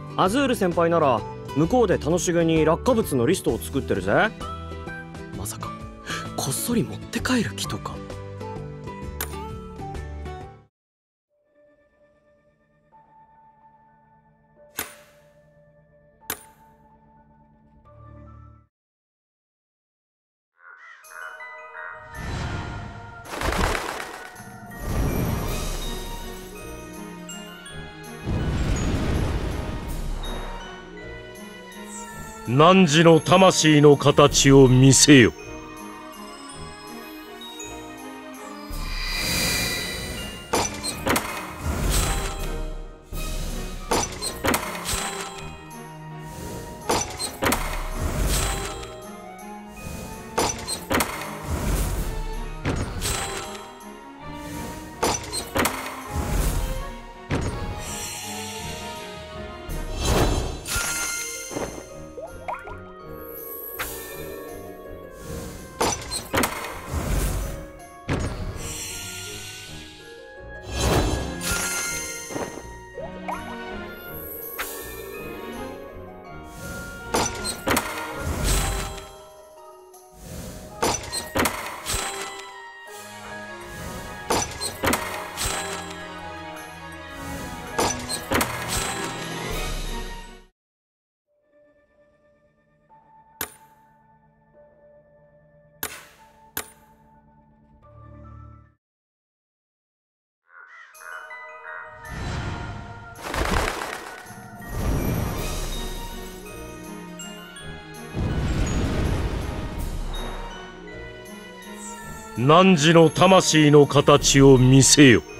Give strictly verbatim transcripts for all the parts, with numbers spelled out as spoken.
アズール先輩なら向こうで楽しげに落下物のリストを作ってるぜ。まさかこっそり持って帰る気とか。 汝の魂の形を見せよ。汝の魂の形を見せよ。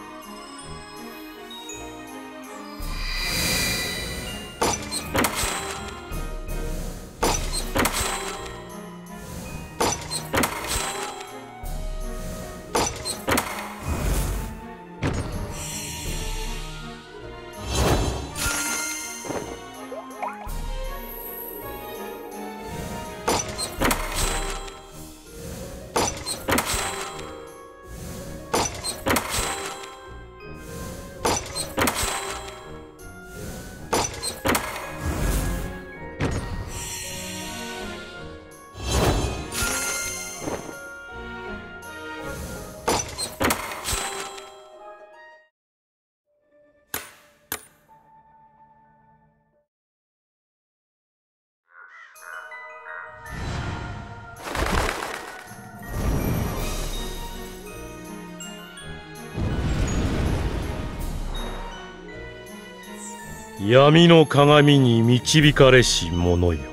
闇の鏡に導かれし者よ。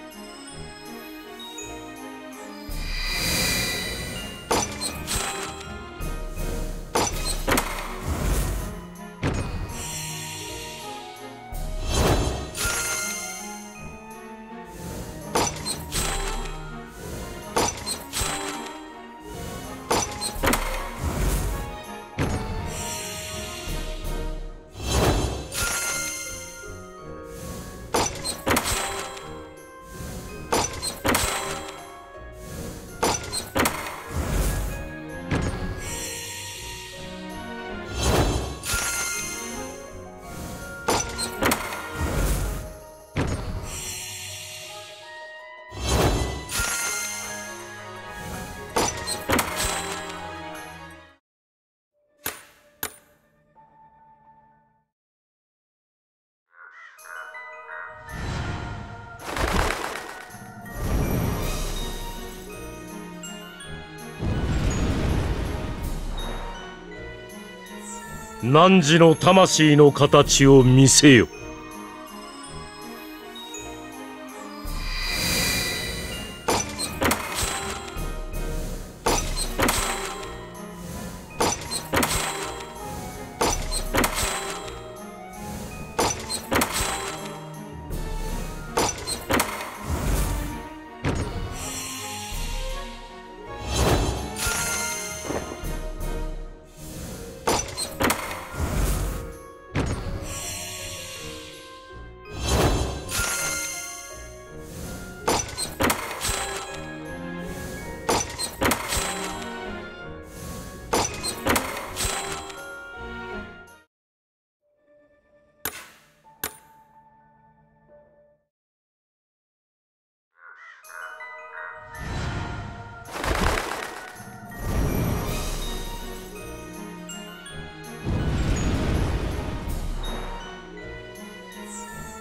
汝の魂の形を見せよ。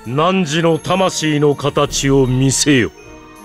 汝の魂の形を見せよ。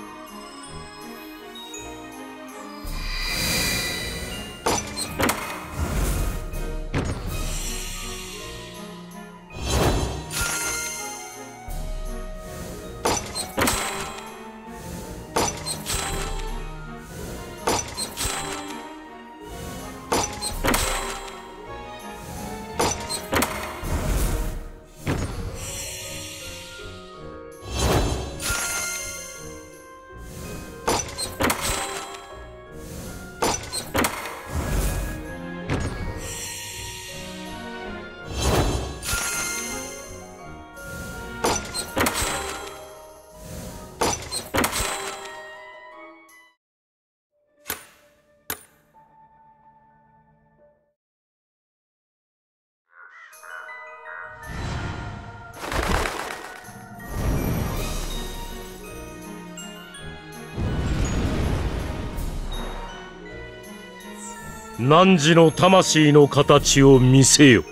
汝の魂の形を見せよ。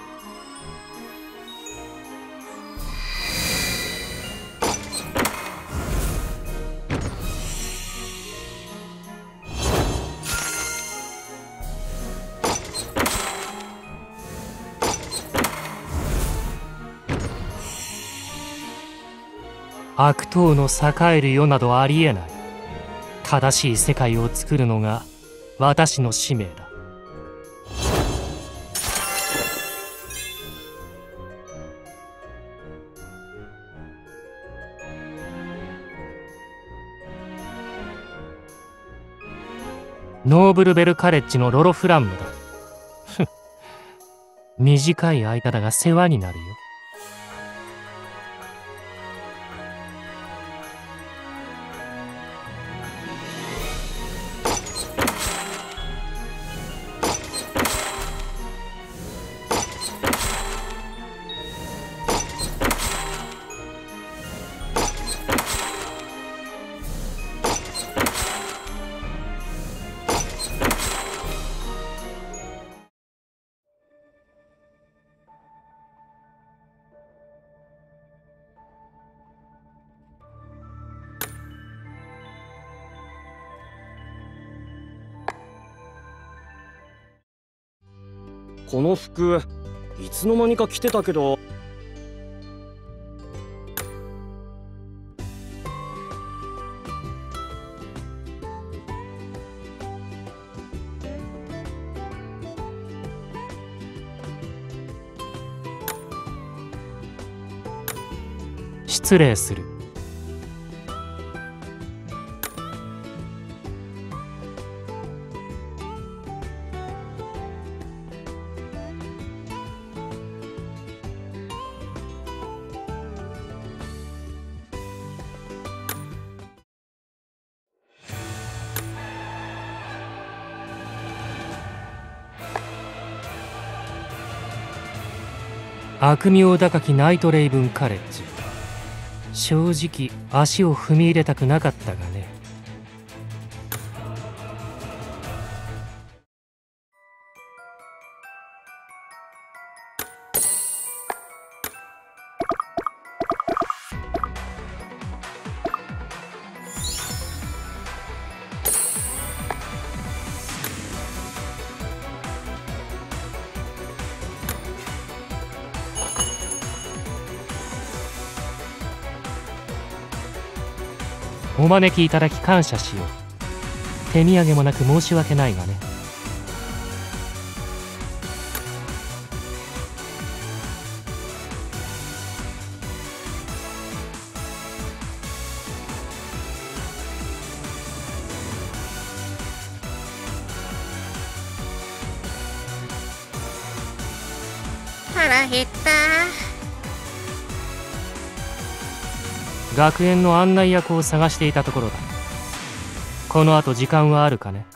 悪党の栄える世などありえない。正しい世界を作るのが私の使命だ。ノーブルベルカレッジのロロフランムだ。ふっ、短い間だが世話になるよ。 この服いつの間にか着てたけど。 失礼する。悪名高きナイトレイブンカレッジ。正直足を踏み入れたくなかったがね。お招きいただき感謝しよう。手土産もなく申し訳ないがね。 腹減った。 学園の案内役を探していたところだ。この後時間はあるかね。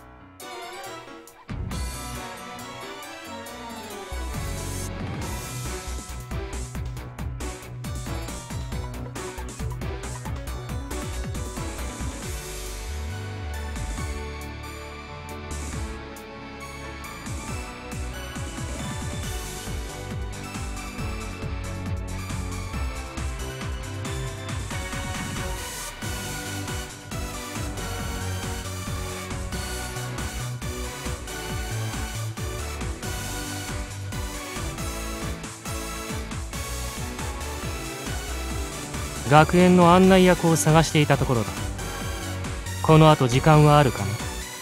学園の案内役を探していたところだ。この後時間はあるかな。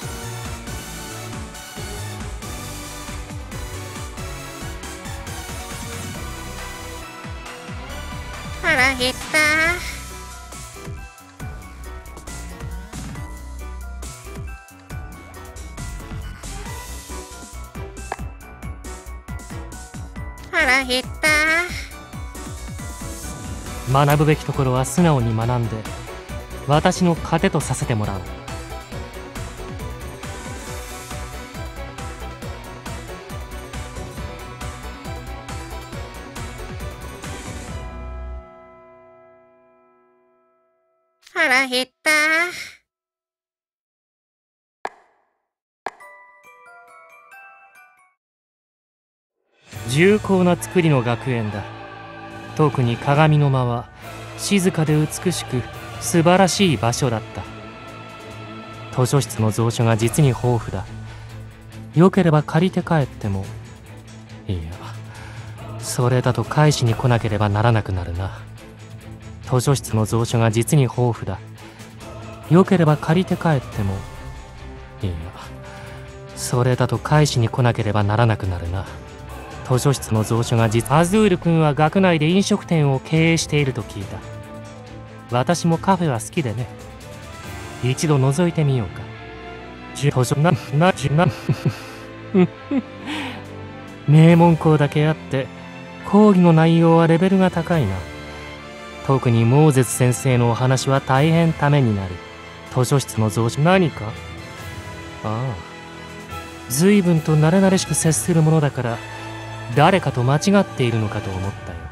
腹減った。腹減った。 学ぶべきところは素直に学んで私の糧とさせてもらう。 腹減った。 重厚な造りの学園だ。特に鏡の間は静かで美しく素晴らしい場所だった。図書室の蔵書が実に豊富だ。よければ借りて帰ってもいや、それだと返しに来なければならなくなるな。図書室の蔵書が実に豊富だ。よければ借りて帰ってもいや、それだと返しに来なければならなくなるな。図書室の蔵書が実アズール君は学内で飲食店を経営していると聞いた。私もカフェは好きでね。一度覗いてみようか。図書ななじな名門校だけあって講義の内容はレベルが高いな。特にモーゼス先生のお話は大変ためになる。図書室の蔵書何か。ああ、随分と慣れ慣れしく接するものだから誰かと間違っているのかと思ったよ。